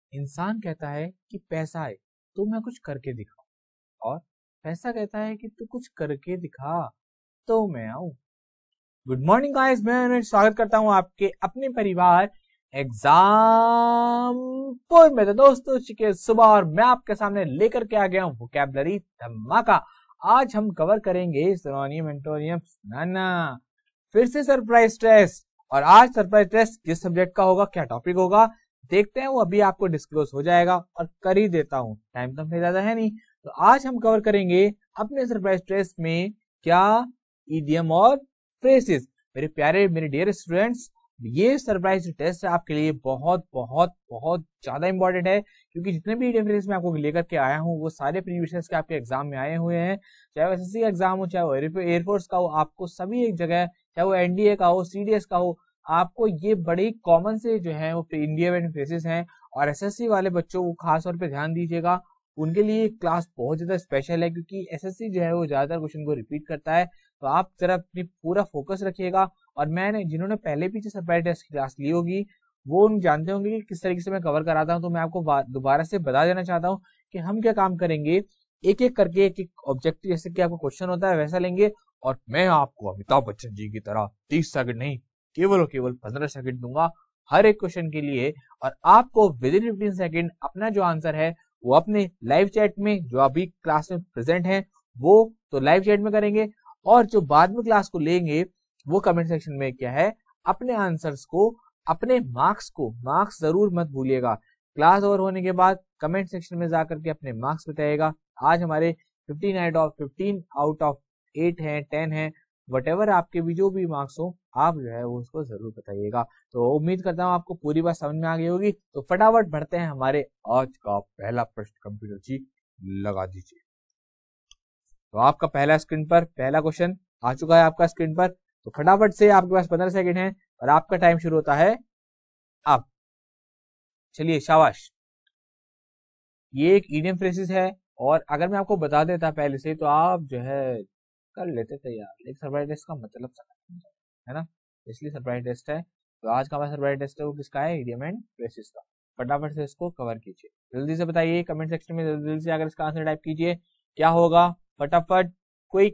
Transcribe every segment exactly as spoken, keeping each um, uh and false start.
इंसान कहता है कि पैसा है तो मैं कुछ करके दिखाऊं, और पैसा कहता है कि तू कुछ करके दिखा तो मैं आऊं। गुड मॉर्निंग गाइस, मैं स्वागत करता हूं आपके अपने परिवार एग्जाम्पल में। तो दोस्तों चुके सुबह और मैं आपके सामने लेकर के आ गया हूं वोकैबुलरी धमाका। आज हम कवर करेंगे सिनोनिम एंटोनिम्स। ना ना फिर से सरप्राइज टेस्ट, और आज सरप्राइज टेस्ट किस सब्जेक्ट का होगा, क्या टॉपिक होगा, देखते हैं। वो अभी आपको डिस्क्लोज हो जाएगा और कर ही देता हूं, टाइम तो अपने ज्यादा है नहीं। तो आज हम कवर करेंगे अपने सरप्राइज टेस्ट में क्या इडियम और फ्रेजेस। मेरे प्यारे मेरे डियर स्टूडेंट्स, ये सरप्राइज टेस्ट आपके लिए बहुत बहुत बहुत ज्यादा इंपॉर्टेंट है, क्योंकि जितने भी इडियम फ्रेजेस मैं आपको लेकर के आया हूँ वो सारे प्रीवियस के आपके एग्जाम में आए हुए हैं। चाहे वो एसएससी का एग्जाम हो, चाहे वो एयरफोर्स का हो, आपको सभी एक जगह, चाहे वो एनडीए का हो, सीडीएस का हो, आपको ये बड़े कॉमन से जो है वो इंडियन फ्रेजेस हैं। और एसएससी वाले बच्चों को खास तौर पे ध्यान दीजिएगा, उनके लिए क्लास बहुत ज्यादा स्पेशल है, क्योंकि एसएससी जो है वो ज्यादातर क्वेश्चन को रिपीट करता है। तो आप जरा अपनी पूरा फोकस रखिएगा। और मैंने जिन्होंने पहले पीछे सरप्राइज टेस्ट की क्लास ली होगी वो उन जानते होंगे कि किस तरीके से मैं कवर कराता हूँ। तो मैं आपको दोबारा से बता देना चाहता हूँ कि हम क्या काम करेंगे, एक एक करके एक एक ऑब्जेक्टिव, जैसे कि आपको क्वेश्चन होता है वैसा लेंगे, और मैं आपको अमिताभ बच्चन जी की तरह तीस सेकंड नहीं, केवल और केवल पंद्रह सेकंड दूंगा हर एक क्वेश्चन के लिए। और आपको विद इन फिफ्टीन सेकंड अपना जो आंसर है वो अपने लाइव चैट में, जो अभी क्लास में प्रेजेंट है वो तो लाइव चैट में करेंगे, और जो बाद में क्लास को लेंगे वो कमेंट सेक्शन में क्या है, अपने आंसर्स को, अपने मार्क्स को, मार्क्स जरूर मत भूलिएगा। क्लास ओवर होने के बाद कमेंट सेक्शन में जाकर के अपने मार्क्स बताइएगा। आज हमारे fifteen out of fifteen out of eight है, टेन है, वटेवर आपके भी जो भी मार्क्स हो, आप जो है वो उसको जरूर बताइएगा। तो उम्मीद करता हूँ आपको पूरी बात समझ में आ गई होगी। तो फटाफट बढ़ते हैं हमारे आज का पहला प्रश्न। कंप्यूटर जी लगा दीजिए। तो आपका पहला स्क्रीन पर पहला क्वेश्चन आ चुका है आपका स्क्रीन पर। तो फटाफट से आपके पास पंद्रह सेकंड है और आपका टाइम शुरू होता है अब। चलिए शाबाश। ये एक इडियम फ्रेजेस है, और अगर मैं आपको बता देता पहले से तो आप जो है कर लेते थे यार। एक सरप्राइज टेस्ट का मतलब है ना, इसलिए सरप्राइज टेस्ट है। तो आज का हमारा सरप्राइज टेस्ट है वो किसका है, इडियम एंड फ्रेजेस का। फटाफट से इसको कवर कीजिए, जल्दी से बताइए कमेंट सेक्शन में, जल्दी से अगर इसका आंसर टाइप कीजिए क्या होगा, फटाफट quick.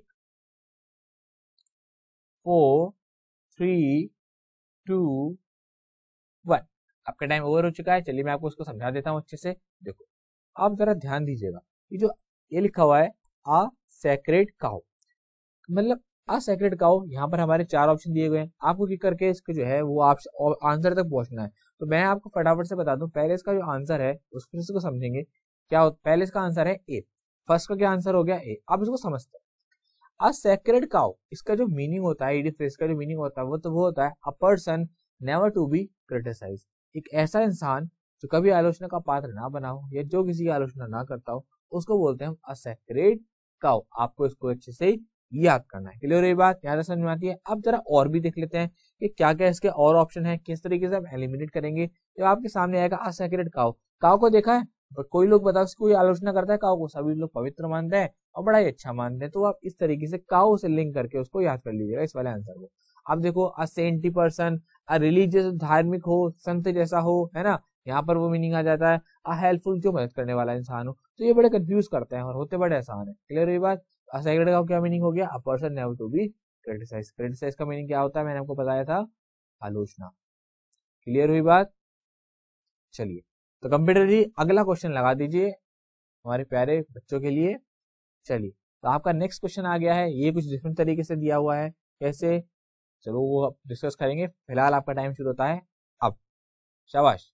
Four three two one. आपका टाइम ओवर हो चुका है। चलिए मैं आपको उसको समझा देता हूँ अच्छे से। देखो आप जरा ध्यान दीजिएगा, ये जो ये लिखा हुआ है आ सेक्रेड काउ, मतलब आ सेक्रेड काउ, यहाँ पर हमारे चार ऑप्शन दिए गए हैं। आपको क्लिक करके इसके जो है वो आप आंसर तक पहुंचना है। तो मैं आपको फटाफट से बता दूं, पहले इसका जो आंसर है उसको इसको समझेंगे क्या। पहले इसका आंसर है ए, फर्स्ट का क्या आंसर हो गया ए। अब इसको समझते हैं। अ सेक्रेड काउ, इसका जो मीनिंग होता है, इडियम फ्रेज का जो मीनिंग होता है वो तो वो होता है a person never to be criticise, एक ऐसा इंसान जो कभी आलोचना का पात्र ना बना हो या जो किसी की आलोचना ना करता हो, उसको बोलते हैं हम अ सेक्रेड काउ। आपको इसको अच्छे से याद करना है। क्लियर ये बात, याद समझ में आती है। अब जरा और भी देख लेते हैं कि क्या क्या इसके और ऑप्शन है, किस तरीके से आप एलिमिनेट करेंगे। तो आपके सामने आएगा अ सेक्रेड काउ। काउ को देखा है, और कोई लोग बताओ कोई आलोचना करता है काउ को, सभी लोग पवित्र मानते हैं और बड़ा ही अच्छा मानते हैं। तो आप इस तरीके से काउ से लिंक करके उसको याद कर लीजिएगा इस वाले आंसर को। अब देखो a saintly person, a religious, धार्मिक हो, संत जैसा हो, है ना, यहाँ पर वो मीनिंग आ जाता है। अ हेल्पफुल, जो मदद करने वाला इंसान हो। तो ये बड़े कंफ्यूज करते हैं और होते बड़े आसान है। क्लियर ये बात। अ सेक्रेड काउ क्या मीनिंग हो गया, a person never to be criticise. Criticise का मीनिंग क्या होता है, मैंने आपको बताया था, आलोचना। क्लियर हुई बात। चलिए तो कंप्यूटर जी अगला क्वेश्चन लगा दीजिए हमारे प्यारे बच्चों के लिए। चलिए तो आपका नेक्स्ट क्वेश्चन आ गया है, ये कुछ डिफरेंट तरीके से दिया हुआ है, कैसे, चलो वो डिस्कस करेंगे। फिलहाल आपका टाइम शुरू होता है अब। शाबाश,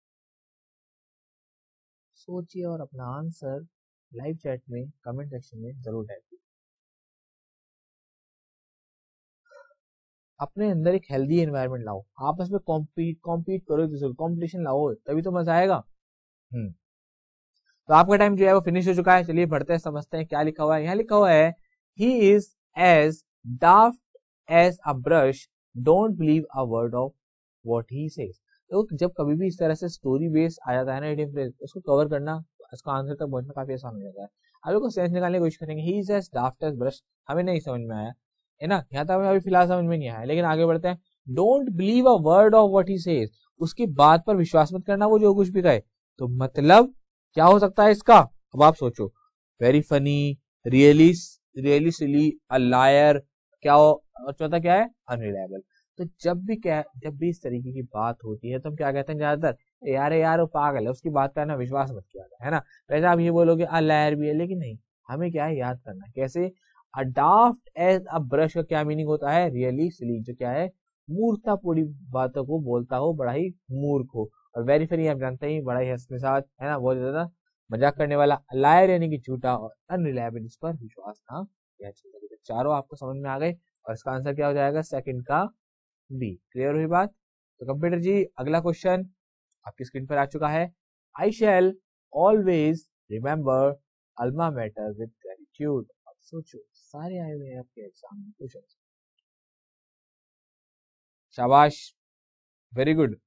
सोचिए और अपना आंसर लाइव चैट में कमेंट सेक्शन में जरूर टाइप कीजिए। अपने अंदर एक हेल्दी एनवायरनमेंट लाओ, आपस में कॉम्पीट कॉम्पीट करो, कॉम्पिटिशन लाओ, तभी तो मजा आएगा। हम्म तो आपका टाइम जो है वो फिनिश हो चुका है। चलिए बढ़ते हैं, समझते हैं क्या लिखा हुआ है। यहाँ लिखा हुआ है he is as daft as a brush, don't believe a word of what he says. तो जब कभी भी इस तरह से स्टोरी बेस आ जाता है ना इडियम फ्रेज, उसको कवर करना, उसका आंसर तक पहुंचना काफी आसान हो जाता है। अब लोग सेंस निकालने की कोशिश करेंगे। He is as daft as brush, हमें नहीं समझ में आया है ना, यहाँ तक हमें अभी फिलहाल समझ में नहीं आया, लेकिन आगे बढ़ते हैं। Don't believe a word of what he says, उसकी बात पर विश्वास मत करना वो जो कुछ भी कहे। तो मतलब क्या हो सकता है इसका, अब आप सोचो, very funny, really really silly, a liar, क्या हो, और चौथा क्या है, अनरिलायबल। तो जब भी क्या जब भी इस तरीके की बात होती है तो हम क्या कहते हैं ज्यादातर, यार यार वो पागल है, उसकी बात करना विश्वास मत किया, है ना। वैसे आप ये बोलोगे अ लायर भी है, लेकिन नहीं, हमें क्या है याद करना कैसे। अ डाफ्ट एज अ ब्रश का क्या मीनिंग होता है, रियली सिली, जो क्या है, मूर्खतापूर्ण बातों को बोलता हो, बड़ा ही मूर्ख हो। और वेरी फनी आप जानते ही, बड़ा ही हंसने साथ, है ना, बहुत ज्यादा मजाक करने वाला। लायर यानी कि झूठा, और अनरिलायबल, इस पर विश्वास ना किया जा सके। चारों आपको समझ में आ गए, और इसका आंसर क्या हो जाएगा, सेकंड का बी। क्लियर हुई बात। तो कंप्यूटर जी अगला क्वेश्चन आपकी स्क्रीन पर आ चुका है। I shall always remember alma mater with gratitude. अब सोचो, सारे आए हुए हैं आपके एग्जाम में क्वेश्चन। शाबाश, वेरी गुड।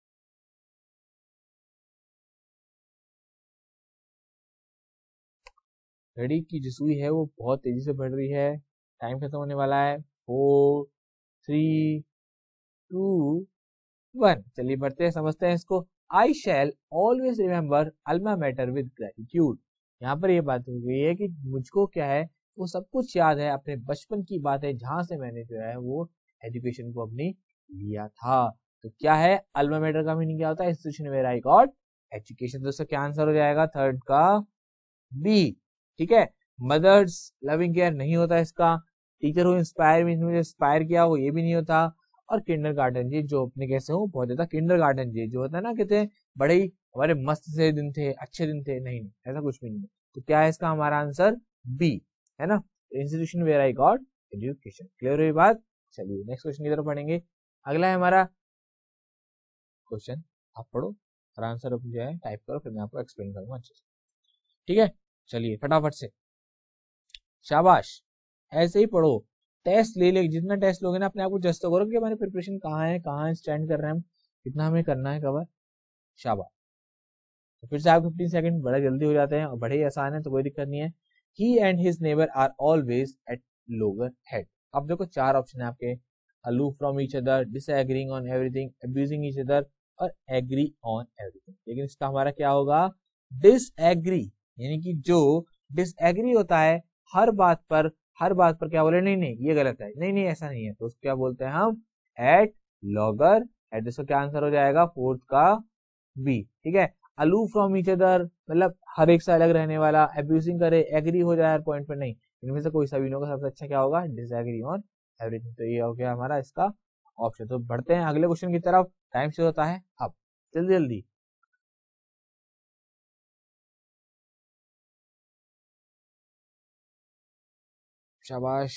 घड़ी की जो सुई है वो बहुत तेजी से बढ़ रही है, टाइम खत्म होने वाला है। Four, three, two, one. चलिए बढ़ते हैं, समझते हैं इसको। I shall always remember alma mater with gratitude. यहाँ पर ये बात हुई है कि मुझको क्या है, वो सब कुछ याद है, अपने बचपन की बात है, जहां से मैंने जो है वो एजुकेशन को अपनी लिया था। तो क्या है, अल्मा मैटर का मीनिंग क्या होता है, institution where I got education. दोस्तों क्या आंसर हो जाएगा, थर्ड का बी। ठीक है, मदर्स लविंग केयर नहीं होता इसका। टीचर हु इंस्पायर मीन मुझे इंस्पायर किया, वो ये भी नहीं होता। और किंडर गार्डन जी, जो अपने कैसे हो बहुत ज्यादा, किंडर गार्डन जी जो होता है ना, कहते हैं बड़े ही हमारे मस्त से दिन थे, अच्छे दिन थे, नहीं नहीं ऐसा कुछ भी नहीं है। तो क्या है इसका हमारा आंसर, बी, है ना, institution where I got education. Clear हुई बात। चलिए नेक्स्ट क्वेश्चन की तरफ पढ़ेंगे। अगला है हमारा क्वेश्चन, आप पढ़ो और आंसर जो है टाइप करो, फिर मैं आपको एक्सप्लेन करूंगा अच्छे से। ठीक है, चलिए फटाफट से, शाबाश, ऐसे ही पढ़ो, टेस्ट ले ले, जितना टेस्ट लोगे ना अपने आप को जस्ट तो करो कि हमारी प्रिपरेशन कहाँ है, कहाँ स्टैंड कर रहे हैं हम, कितना हमें करना है कवर। शाबाश। तो फिर से आप फिफ्टीन सेकंड बड़े जल्दी हो जाते हैं और बड़े ही आसान है, तो कोई दिक्कत नहीं है। He and his neighbour are always at लोअर हेड। अब देखो चार ऑप्शन है आपके, aloof from each other, disagreeing on everything, abusing each other, और एग्री ऑन एवरीथिंग। लेकिन इसका हमारा क्या होगा, डिसएग्री, यानी कि जो डिसएग्री होता है हर बात पर, हर बात पर क्या बोले, नहीं नहीं ये गलत है, नहीं नहीं ऐसा नहीं है, तो उसको क्या बोलते हैं हम, एट लॉगर हेड। इसका क्या आंसर हो जाएगा, फोर्थ का बी। ठीक है, अलूफ फ्रॉम ईच अदर मतलब हर एक से अलग रहने वाला, अब्यूजिंग करे, एग्री हो जाए हर पॉइंट पर, नहीं, इनमें से कोई सा भी नहीं होगा, सबसे अच्छा क्या होगा, डिसएग्री ऑन एवरीथिंग। तो ये हो गया हमारा इसका ऑप्शन। तो बढ़ते हैं अगले क्वेश्चन की तरफ, टाइम शुरू होता है अब, जल्दी जल्दी। शाबाश,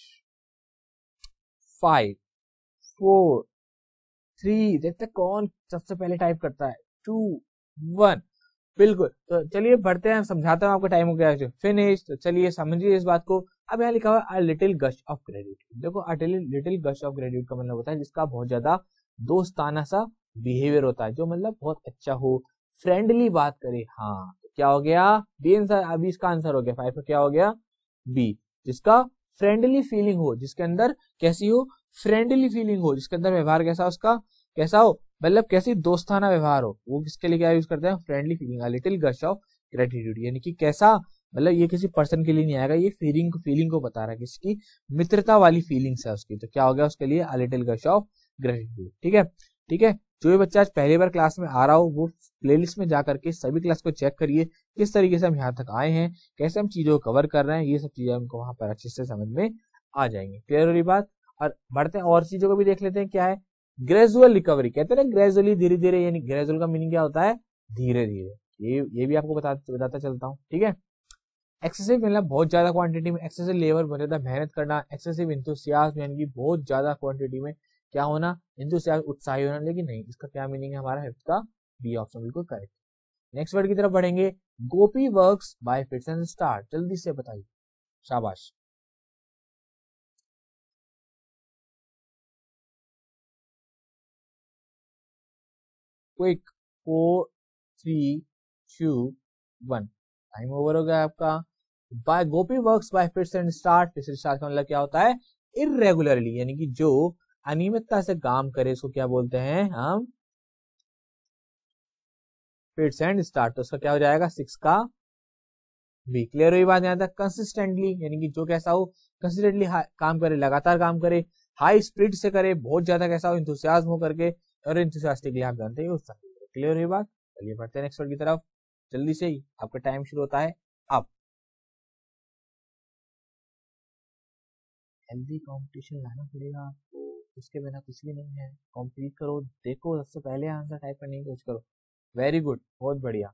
फाइव, फोर, थ्री, देखते कौन सबसे पहले टाइप करता है, टू, वन। बिल्कुल, तो चलिए बढ़ते हैं, समझाता हूँ आपका टाइम हो गया फिनिश। तो चलिए समझिए इस बात को। अब यहाँ लिखा हुआ है a little gush of gratitude. देखो a little gush of gratitude का मतलब होता है जिसका बहुत ज्यादा दोस्ताना सा बिहेवियर होता है, जो मतलब बहुत अच्छा हो, फ्रेंडली बात करे। हाँ, तो क्या हो गया, बी आंसर, अभी इसका आंसर हो गया फाइव का, क्या हो गया, बी, जिसका फ्रेंडली फीलिंग हो, जिसके अंदर कैसी हो, फ्रेंडली फीलिंग हो, जिसके अंदर व्यवहार कैसा उसका, कैसा हो, मतलब कैसी दोस्ताना व्यवहार हो। वो किसके लिए क्या यूज करते हैं, friendly feeling, little gush of gratitude, यानी कि कैसा, मतलब ये किसी पर्सन के लिए नहीं आएगा, ये फीलिंग फीलिंग को बता रहा है, किसकी मित्रता वाली फीलिंग्स है उसकी। तो क्या हो गया उसके लिए, a little gush of gratitude. ठीक है, ठीक है, जो भी बच्चा आज पहली बार क्लास में आ रहा हो वो प्लेलिस्ट में जाकर के सभी क्लास को चेक करिए, किस तरीके से हम यहाँ तक आए हैं, कैसे हम चीजों को कवर कर रहे हैं, ये सब चीजें हमको वहां पर अच्छे से समझ में आ जाएंगे। क्लियर हो रही बात। और बढ़ते हैं और चीजों को भी देख लेते हैं, क्या है, ग्रेजुअल रिकवरी, कहते हैं ग्रेजुअली, धीरे धीरे, यानी ग्रेजुअल का मीनिंग क्या होता है, धीरे धीरे, ये ये भी आपको बता, बताता चलता हूँ। ठीक है, एक्सेसिव मतलब बहुत ज्यादा क्वांटिटी में, एक्सेसिव लेबर बहुत ज्यादा मेहनत करना, एक्सेसिव इंथुसियाज्म यानी कि बहुत ज्यादा क्वांटिटी में क्या होना, इंथुसियाज्म उत्साही होना, लेकिन नहीं, इसका क्या मीनिंग है हमारा, इसका बी ऑप्शन बिल्कुल करेक्ट। नेक्स्ट वर्ड की तरफ बढ़ेंगे, Gopi works by fits and start, जल्दी से बताइए, शाबाश। Quick, four, three, two, one, time over हो गया आपका। By Gopi works by fits and start, fits and start का मतलब क्या होता है, इरेगुलरली, यानी कि जो अनियमितता से काम करे, इसको क्या बोलते हैं हम, फिट्स एंड स्टार्ट, तो उसका क्या हो जाएगा सिक्स का बी। क्लियर हुई बात यहाँ तक। कंसिस्टेंटली यानी कि जो कैसा हो, कंसिस्टेंटली काम करे, लगातार काम करे, हाई स्पीड से करे, बहुत ज्यादा कैसा हो, इंथुसियाज्म हो करके, और इंथुसियास्टिकली आप जानते हैं उस। क्लियर हुई बात। चलिए बढ़ते हैं नेक्स्ट वर्ड की तरफ जल्दी से ही, आपका टाइम शुरू होता है अब। हेल्दी कंपटीशन लाना पड़ेगा आपको, उसके बिना कुछ भी नहीं है। कॉम्पीट करो, देखो सबसे पहले आंसर टाइप करने की कोशिश करो। वेरी गुड, बहुत बढ़िया।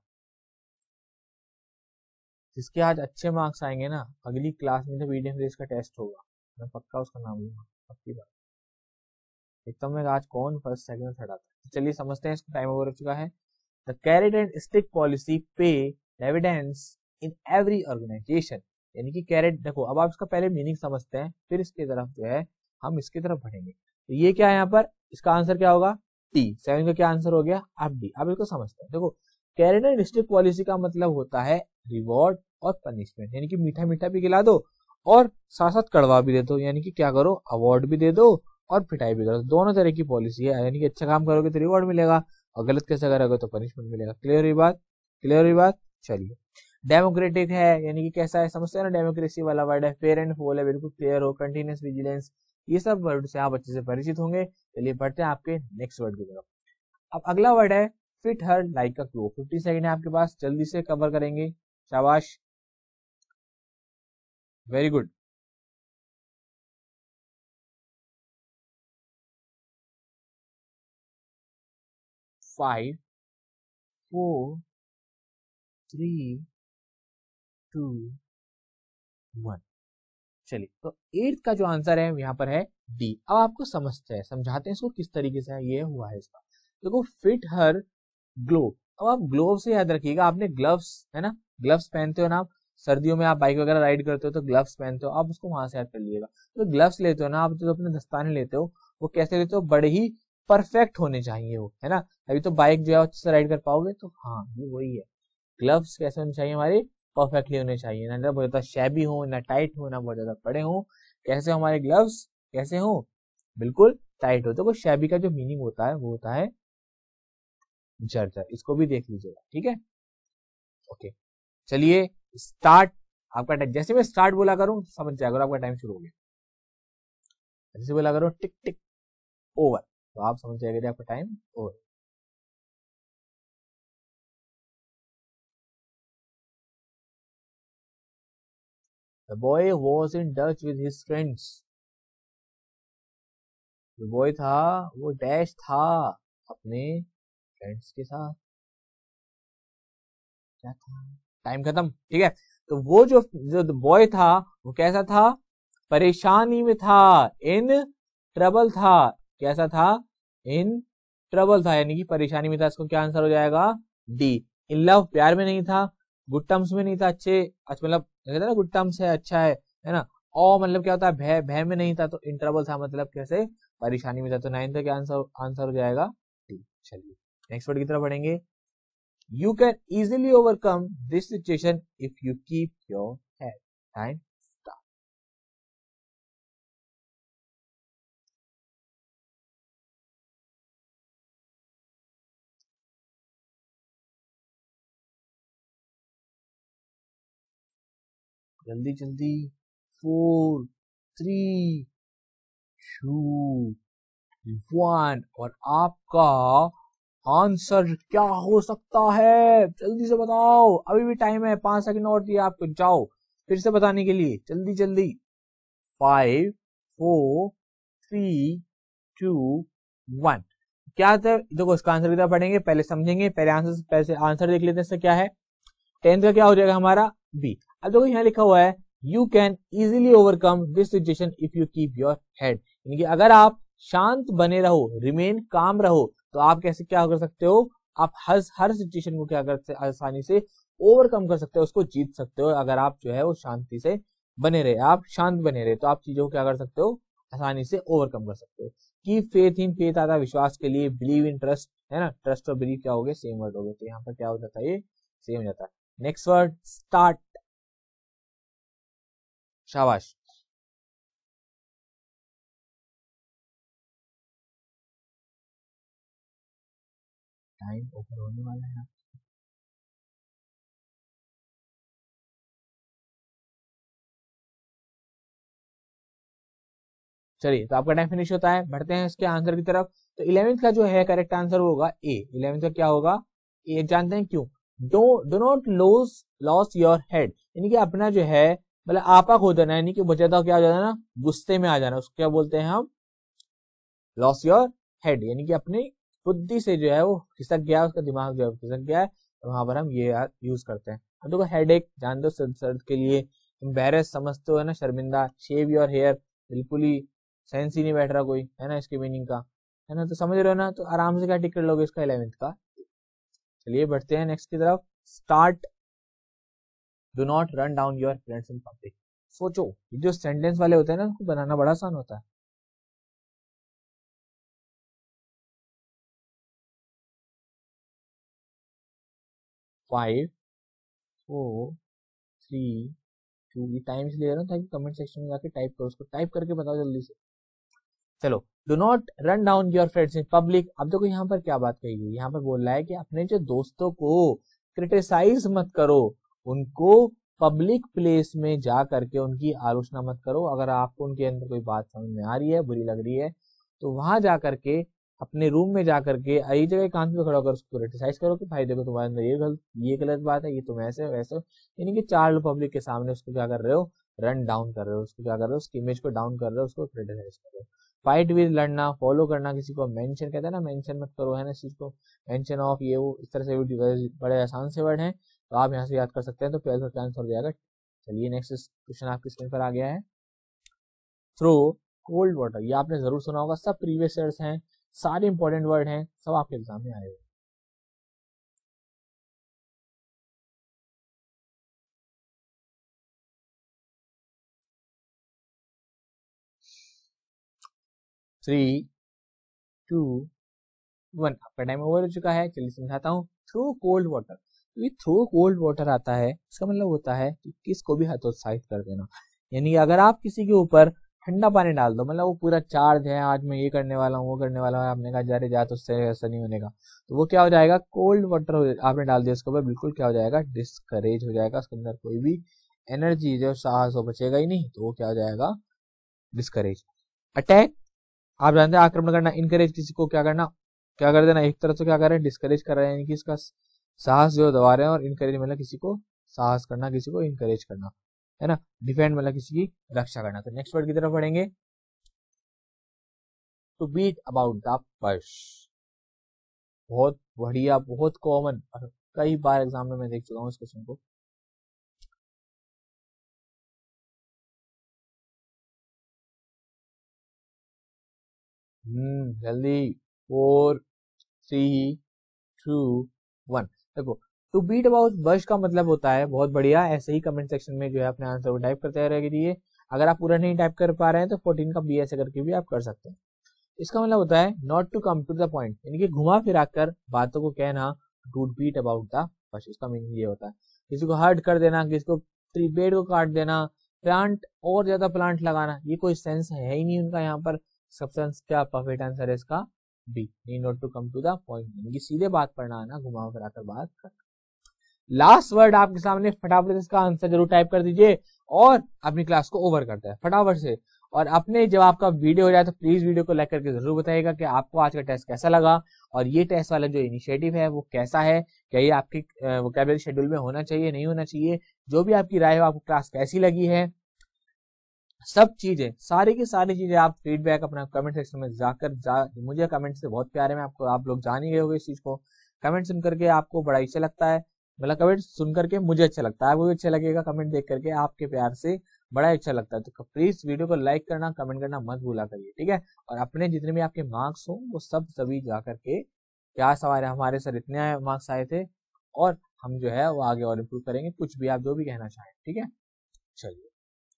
जिसके आज अच्छे मार्क्स आएंगे ना, अगली क्लास में तो मीडियम रेस का टेस्ट होगा, मैं पक्का उसका नाम लूंगा, पक्की बात। देखता हूँ मैं आज कौन फर्स्ट सेकंड थर्ड आता है। चलिए समझते हैं, इसका टाइम ओवर हो चुका है। The carrot and stick policy pay dividends in every organisation, यानी कि कैरेट, देखो अब आप इसका पहले मीनिंग समझते हैं, फिर इसकी तरफ जो है हम इसकी तरफ बढ़ेंगे। तो ये क्या है यहाँ पर, इसका आंसर क्या होगा डी। सेवन का क्या आंसर हो गया अब डी। अब इसको समझते हैं। देखो कैरेट एंड स्टिक पॉलिसी का मतलब होता है रिवॉर्ड और पनिशमेंट, यानी कि मीठा मीठा भी खिला दो और साथ साथ कड़वा भी दे दो, यानी कि क्या करो अवार्ड भी दे दो और पिटाई भी करो। दोनों तरह की पॉलिसी है, यानी कि अच्छा काम करोगे तो रिवॉर्ड मिलेगा और गलत कैसे करोगे तो पनिशमेंट मिलेगा। क्लियर हुई बात, क्लियर हुई बात। चलिए डेमोक्रेटिक है, यानी कि कैसा है समझते हैं ना, डेमोक्रेसी वाला वर्ड है। फेयर एंड फॉल है, बिल्कुल क्लियर हो। कंटिन्यूस विजिलेंस, ये सब वर्ड से आप अच्छे से परिचित होंगे। चलिए बढ़ते हैं आपके नेक्स्ट वर्ड की तरफ। अब अगला वर्ड है fit her like a claw. Fifty second है आपके पास, जल्दी से कवर करेंगे। शाबाश, very good. Five four three two one. चलिए तो एट्थ का जो आंसर है यहाँ पर है डी। अब आपको समझते हैं, समझाते हैं इसको किस तरीके से ये हुआ है इसका। देखो फिट हर ग्लो, अब आप ग्लोव से याद रखिएगा, आपने ग्लव्स है ना, ग्लव्स पहनते हो ना आप, सर्दियों में आप बाइक वगैरह राइड करते हो तो ग्लव्स पहनते हो, आप उसको वहां से याद कर लीजिएगा। तो ग्लव्स लेते हो ना आप, जो अपने दस्ताने लेते हो वो कैसे लेते हो, बड़े ही परफेक्ट होने चाहिए वो, है ना, अभी तो बाइक जो है अच्छे से राइड कर पाओगे। तो हाँ ये वही है, ग्लव्स कैसे होने चाहिए हमारे, परफेक्टली होने चाहिए, ना बहुत ज्यादा शैबी हो, ना टाइट हो, ना बहुत ज्यादा बड़े हो। कैसे हमारे ग्लव्स कैसे हो, बिल्कुल टाइट हो। तो शैबी का जो मीनिंग होता है वो होता है जर्जर, इसको भी देख लीजिएगा, ठीक है। ओके चलिए स्टार्ट। आपका टाइम, जैसे मैं स्टार्ट बोला करूं समझ जाएगा आपका टाइम शुरू हो गया, जैसे बोला करूं टिक टिक ओवर, तो आप समझ जाएगा आपका time over. The boy was in touch with his friends. जो बॉय था वो डैश था अपने फ्रेंड्स के साथ। क्या था, टाइम खत्म, ठीक है। तो वो जो जो बॉय था वो कैसा था, परेशानी में था, इन ट्रबल था। कैसा था, इन ट्रबल था, यानी कि परेशानी में था। इसको क्या आंसर हो जाएगा डी। इन लव, प्यार में नहीं था, गुड टर्म्स में नहीं था, अच्छे अच्छा मतलब कहते हैं ना गुड टर्म्स है, अच्छा है है ना। और मतलब क्या होता है भय, भय में नहीं था, तो इन ट्रबल था मतलब कैसे परेशानी में था। तो नाइन्थ का आंसर आंसर हो जाएगा डी। चलिए नेक्स्ट वर्ड की तरफ बढ़ेंगे। You can easily overcome this situation if you keep your head. Time start. जल्दी जल्दी, फोर थ्री टू वन, और आपका आंसर क्या हो सकता है, जल्दी से बताओ, अभी भी टाइम है, पांच सेकंड और दिए आपको, जाओ फिर से बताने के लिए, जल्दी जल्दी। Five four three two one. क्या था, देखो इसका आंसर की तरफ पढ़ेंगे, पहले समझेंगे, पहले आंसर पहले आंसर देख लेते हैं इसका क्या है। टेंथ का क्या हो जाएगा हमारा बी। अब देखो यहाँ लिखा हुआ है you can easily overcome this situation if you keep your head, यानी कि अगर आप शांत बने रहो, रिमेन काम रहो, तो आप कैसे क्या कर सकते हो, आप हर हर सिचुएशन को क्या कर सकते आसानी से ओवरकम कर सकते हो, उसको जीत सकते हो। अगर आप जो है वो शांति से बने रहे, आप शांत बने रहे, तो आप चीजों को क्या कर सकते हो, आसानी से ओवरकम कर सकते हो। की फेथ इन, फेथ आता विश्वास के लिए, बिलीव इन ट्रस्ट, है ना, ट्रस्ट और बिलीव क्या हो गए सेम वर्ड हो गए, तो यहाँ पर क्या हो जाता है ये सेम हो जाता है। Next word start. शाबाश, टाइम ओवर होने वाला है। चलिए, तो आपका टाइम फिनिश होता है, बढ़ते हैं इसके आंसर की तरफ। तो इलेवेंथ का जो है करेक्ट आंसर होगा ए। इलेवेंथ का क्या होगा? ए। जानते हैं क्यों? Do do not lose lose your head, यानी कि अपना जो है मतलब आपा खो देना, यानी कि बहुत ज्यादा क्या हो जाना ना, गुस्से में आ जाना, उसको क्या बोलते हैं हम? लॉस योर हेड, यानी कि अपनी बुद्धि से जो है वो खिसक गया, उसका दिमाग जो है खिसक गया है, तो वहां पर हम ये यूज करते हैं। अब देखो हेड एक जान दो सर्द के लिए, एम्बेरस समझते हो है ना, शर्मिंदा। शेव योर हेयर, बिल्कुल ही सेंस ही नहीं बैठ रहा कोई, है ना इसके मीनिंग का, है ना, तो समझ रहे हो ना, तो आराम से क्या टिक कर लोगे इसका इलेवेंथ का। चलिए बढ़ते हैं नेक्स्ट की तरफ। Start do not run down your friends in public. सोचो, ये जो सेंटेंस वाले होते हैं ना, उनको बनाना बड़ा आसान होता है। फाइव फोर थ्री टू, ये टाइम से ले रहा हूँ ताकि कमेंट सेक्शन में जाके टाइप करो, उसको टाइप करके बताओ जल्दी से। चलो, do not run down your friends in public. अब देखो यहाँ पर क्या बात कही गई, यहाँ पर बोल रहा है कि अपने जो दोस्तों को क्रिटिसाइज मत करो, उनको पब्लिक प्लेस में जा करके उनकी आलोचना मत करो। अगर आपको उनके अंदर कोई बात समझ में आ रही है, बुरी लग रही है, तो वहां जा करके अपने रूम में जा करके आई जगह कांच पे खड़ा होकर उसको क्रिटिसाइज करो कि भाई देखो तुम्हारे अंदर ये गलत ये गलत बात है, ये तुम ऐसे हो वैसे हो, यानी कि चार लोग पब्लिक के सामने उसको क्या कर रहे हो? रन डाउन कर रहे हो, उसको क्या कर रहे हो? उसकी इमेज को डाउन कर रहे हो, उसको क्रिटिसाइज कर रहे हो। फाइट विद, लड़ना, फॉलो करना, किसी को मेंशन कहते हैं ना, मेंशन मत करो, है ना, इस चीज को मेंशन ऑफ, ये वो इस तरह से भी बड़े आसान से वर्ड हैं, तो आप यहाँ से याद कर सकते हैं। तो ट्वेल्थ का आंसर हो जाएगा। चलिए नेक्स्ट क्वेश्चन आपकी स्क्रीन पर आ गया है। थ्रो कोल्ड वाटर, ये आपने जरूर सुना होगा, सब प्रीवियस ईयर्स हैं, सारे इंपॉर्टेंट वर्ड हैं, सब आपके एग्जाम में आए हुए। थ्री टू वन, आपका टाइम ओवर हो चुका है। चलिए समझाता हूँ। थ्रो कोल्ड वाटर, तो ये थ्रो कोल्ड वाटर आता है, इसका मतलब होता है कि किसको भी हतोत्साहित कर देना, यानी कि अगर आप किसी के ऊपर ठंडा पानी डाल दो, मतलब वो पूरा चार्ज है, आज मैं ये करने वाला हूँ वो करने वाला हूँ, आपने कहा जा रहे जा तो उससे ऐसा नहीं होने का, तो वो क्या हो जाएगा? कोल्ड वाटर आपने डाल दिया उसके ऊपर, बिल्कुल क्या हो जाएगा? डिस्करेज हो जाएगा, उसके अंदर कोई भी एनर्जी जो साहस हो बचेगा ही नहीं, तो वो क्या हो जाएगा? डिस्करेज। अटैक, आप जानते हैं आक्रमण करना। इनकरेज, किसी को क्या करना? क्या कर देना, एक तरफ से क्या कर रहे हैं? डिस्करेज कर रहे हैं, यानी कि इसका साहस जो दबा रहे हैं, और इनकरेज मतलब किसी को साहस करना, किसी को इनकरेज करना, है ना। डिफेंड मतलब किसी की रक्षा करना। तो नेक्स्ट वर्ड की तरफ पढ़ेंगे। To beat about the bush, बहुत बढ़िया, बहुत कॉमन, और कई बार एग्जाम में मैं देख चुका हूँ इस क्वेश्चन को। हम्म जल्दी, फोर थ्री टू वन। देखो, टू बीट अबाउट बश का मतलब होता है, बहुत बढ़िया, ऐसे ही कमेंट सेक्शन में जो है अपने आंसर को टाइप करते रहिए। अगर आप पूरा नहीं टाइप कर पा रहे हैं तो फोर्टीन का बी ऐसे करके भी आप कर सकते हैं। इसका मतलब होता है not to come to the point, यानी कि घुमा फिरा कर बातों को कहना। To beat about the bush, इसका मीनिंग ये होता है किसी को हर्ट कर देना, किसी को पेड़ को काट देना, प्लांट और ज्यादा प्लांट लगाना, ये कोई सेंस है ही नहीं उनका यहाँ पर। सब्सटेंस क्या परफेक्ट आंसर है इसका? बी, नी not to come to the point, यानी कि सीधे बात पढ़ना है ना, घुमा फिरा कर बात करना। लास्ट वर्ड आपके सामने, फटाफट इसका आंसर जरूर टाइप कर दीजिए और अपनी क्लास को ओवर करते हैं फटाफट से। और अपने जब आपका वीडियो हो जाए तो प्लीज वीडियो को लाइक करके जरूर बताइएगा कि आपको आज का टेस्ट कैसा लगा, और ये टेस्ट वाला जो इनिशिएटिव है वो कैसा है, क्या ये आपकी वोकैबुलरी शेड्यूल में होना चाहिए, नहीं होना चाहिए, जो भी आपकी राय हो, आपको क्लास कैसी लगी है, सब चीजें, सारी की सारी चीजें आप फीडबैक अपना कमेंट सेक्शन में जाकर जा, मुझे कमेंट से बहुत प्यारे में आपको, आप लोग जान ही गए होंगे इस चीज को। कमेंट सुन करके आपको बड़ा अच्छा लगता है, मतलब कमेंट सुन करके मुझे अच्छा लगता है, आपको भी अच्छा लगेगा, कमेंट देख करके आपके प्यार से बड़ा अच्छा लगता है। तो प्लीज वीडियो को लाइक करना, कमेंट करना मत भूला करिए, ठीक है। और अपने जितने भी आपके मार्क्स हो वो सब सभी जा करके, क्या सवाल है, हमारे सर इतने मार्क्स आए थे और हम जो है वो आगे और इम्प्रूव करेंगे, कुछ भी आप जो भी कहना चाहें, ठीक है। चलिए,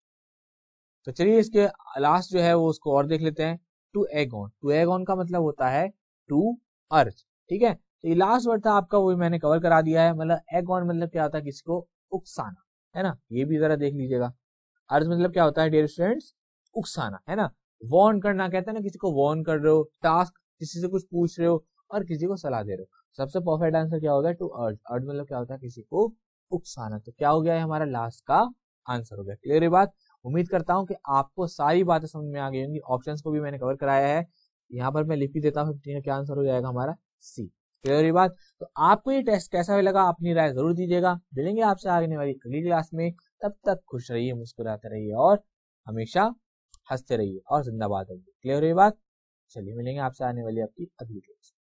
तो चलिए इसके लास्ट जो है वो उसको और देख लेते हैं। To egg on, to egg on का मतलब होता है टू अर्ज, ठीक है। तो ये लास्ट वर्ड था आपका, वो मैंने कवर करा दिया है। मतलब एग ऑन मतलब क्या होता है? किसी को उकसाना, है ना, ये भी जरा देख लीजिएगा। अर्ज मतलब क्या होता है डियर स्टूडेंट्स? उकसाना, है ना। वॉर्न करना, कहते हैं ना किसी को वॉर्न कर रहे हो, टास्क किसी से कुछ पूछ रहे हो और किसी को सलाह दे रहे हो। सबसे परफेक्ट आंसर क्या होगा? टू अर्ज। अर्ज मतलब क्या होता है? किसी को उकसाना। तो क्या हो गया है हमारा लास्ट का आंसर हो गया। क्लियर है बात? उम्मीद करता हूँ कि आपको सारी बातें समझ में आ गई होंगी। ऑप्शंस को भी मैंने कवर कराया है, यहाँ पर मैं लिख भी देता हूँ फिफ्टीन का क्या आंसर हो जाएगा हमारा सी। क्लियर ये बात? तो आपको ये टेस्ट कैसा लगा अपनी राय जरूर दीजिएगा। मिलेंगे आपसे आने वाली अगली क्लास में, तब तक खुश रहिए, मुस्कुराते रहिए और हमेशा हंसते रहिए और जिंदाबाद रहिए। क्लियर ये बात? चलिए मिलेंगे आपसे आने वाली आपकी अगली क्लास।